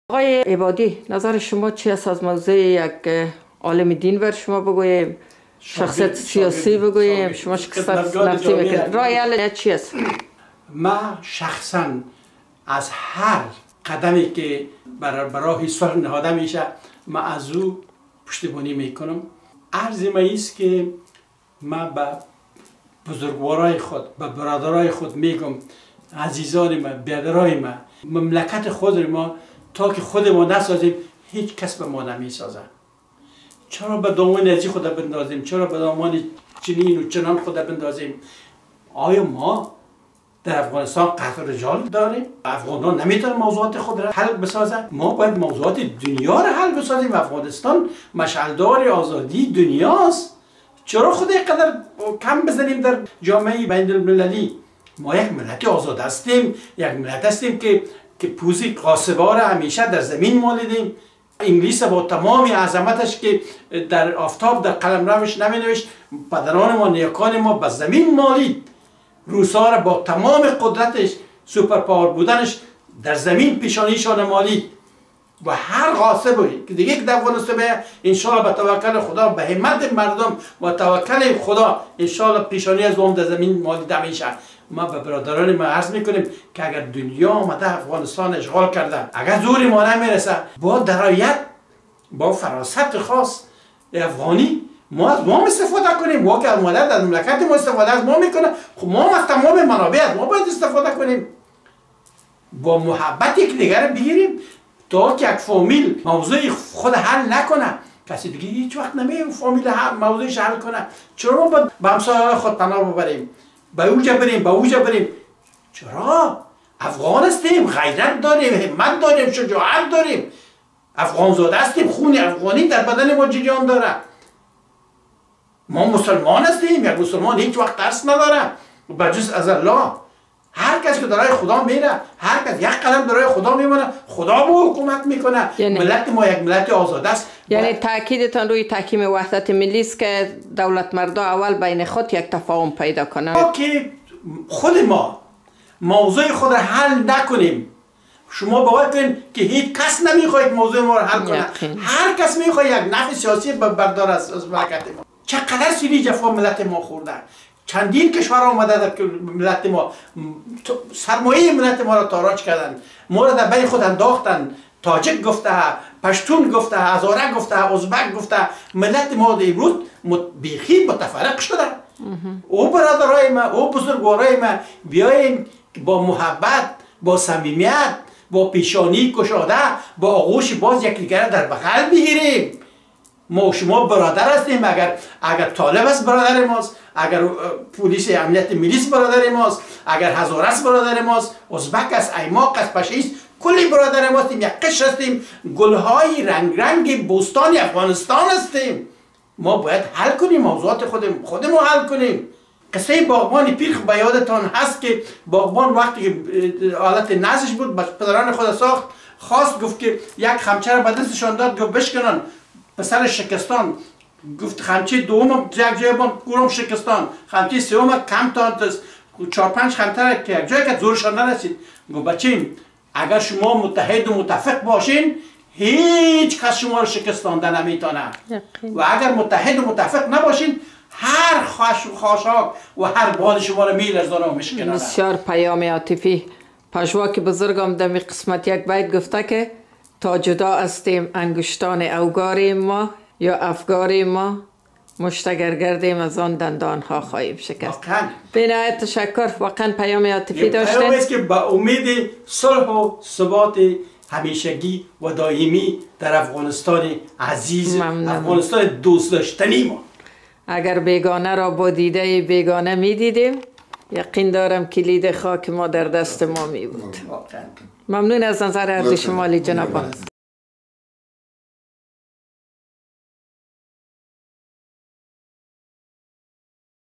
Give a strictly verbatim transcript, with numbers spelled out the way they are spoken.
آقای عبادی، نظر شما چی است از موضوع یک عالم دین بر شما بگوییم، شخصیت سیاسی بگوییم، شما شخصیت نفتی بکنید، رای چی است؟ من شخصا از هر قدمی که برای صلح نهاده میشه من از او پشتیبانی میکنم. عرض ما است که من به بزرگوارای خود، به برادرای خود میگم، عزیزان ما، برادرای ما، مملکت خود ما تا که خود ما نسازیم هیچ کس به ما نمیسازه. چرا به دامان ازی خود بندازیم؟ چرا به دامان چنین و چنان خود بندازیم؟ آیا ما در افغانستان قطع رجال داریم؟ افغانان نمیتونن موضوعات خود را حل بسازن؟ ما باید موضوعات دنیا را حل بسازیم. افغانستان مشعلدار آزادی دنیاست. چرا خود اینقدر کم بزنیم در جامعه بین المللی؟ ما یک ملت آزاد هستیم، یک ملت هستیم که که پوزی قاسبار همیشه در زمین مالیدیم. انگلیس با تمام عظمتش که در آفتاب در قلمروش نمی نوشت، پدران ما، نیاکان ما به زمین مالید. روسا را با تمام قدرتش، سوپر پاور بودنش در زمین پیشانیشان مالید. و هر غاصبی که دیگه که افغانستان به انشاءالله به توکل خدا، به همت مردم و توکل خدا انشاءالله پیشانی از اون در زمین مالیده میشه. ما به برادران ما عرض میکنیم که اگر دنیا آمده افغانستان اشغال کرده، اگر زوری ما نمیرسه، با درایت، با فراست خاص افغانی ما از ما استفاده کنیم. ما که ملت از مملکت ما استفاده از ما میکنه، خب ما از تمام منابع از ما باید استفاده کنیم. با محبت یک دیگر بگیریم تا که یک فامیل موضوع خود حل نکنه، کسی دیگه هیچ وقت نمیه فامیل موضوعش حل کنه. چرا ما به همسایه‌های خود پناه ببریم؟ به اوجا بریم، به اوجا بریم. چرا؟ افغان هستیم، غیرت داریم، همت داریم، شجاعت داریم. افغان زاده هستیم، خون افغانی در بدن ما جریان داره. ما مسلمان هستیم، یک مسلمان هیچ وقت ترس نداره بجز از الله. هر کس که دارای خدا میره، هر کس یک قدم دارای خدا میمونه، خدا با حکومت میکنه. یعنی ملت ما یک ملت آزاده است. یعنی تاکیدتان روی تحکیم وحدت ملی است که دولت مردا اول بین خود یک تفاهم پیدا کنند. که خود ما موضوع خود را حل نکنیم. شما باور کنید که هیچ کس نمیخواد موضوع ما را حل کنه. هر کس میخواد یک نفع سیاسی بردار از مملکت ما. چقدر سیلی جفا ملت ما خورده. چندین کشور آمده در ملت ما، سرمایه ملت ما را تاراج کردن، ما را در بین خود انداختن. تاجک گفته، پشتون گفته، هزاره گفته، ازبک گفته. ملت ما در امروز بیخی متفرق شده. او برادرای ما، او بزرگوارای ما، بیاین با محبت، با صمیمیت، با پیشانی کشاده، با آغوش باز یکدیگر در بغل بگیریم. ما شما برادر هستیم. اگر اگر طالب است برادر ماست، اگر پلیس امنیت ملی برادر ماست، اگر هزاره است برادر ماست، ازبک است، ایماق است، پشیست، کلی برادر ما هستیم. یک قشر هستیم. گلهای رنگ رنگ بوستان افغانستان هستیم. ما باید حل کنیم موضوعات خودمون، خودمون حل کنیم. قصه باغبان پیر به یادتان هست که باغبان وقتی که حالت نزش بود، پدران خود ساخت، خواست گفت که یک خمچه را به دستشان داد، گفت بشکنن. پسر شکستان گفت خمچه دوم یک جای بان گورم شکستان، خمچه سوم کم تا چهار پنج خمچه که یک جای که زورشان نرسید. گفت بچین، اگر شما متحد و متفق باشین هیچ کس شما رو شکستانده نمیتونه. و اگر متحد و متفق نباشین هر خاشاک و هر باد شما رو میلرزانه و میشکنه. بسیار پیام عاطفی. پژواک بزرگم در می قسمت یک بیت گفته که تا جدا هستیم انگشتان اوگار ما یا افگار ما، مشتگر گردیم از آن دندان ها خواهیم شکست. به نهایت تشکر. واقعا پیام عاطفی داشته. پیام است که با امید صلح و ثبات همیشگی و دائمی در افغانستان عزیز، ممنون. افغانستان دوست داشتنی ما. اگر بیگانه را با دیده بیگانه می دیدیم، یقین دارم کلید خاک ما در دست ما می بود. ممنون از نظر عرض شمالی جناب.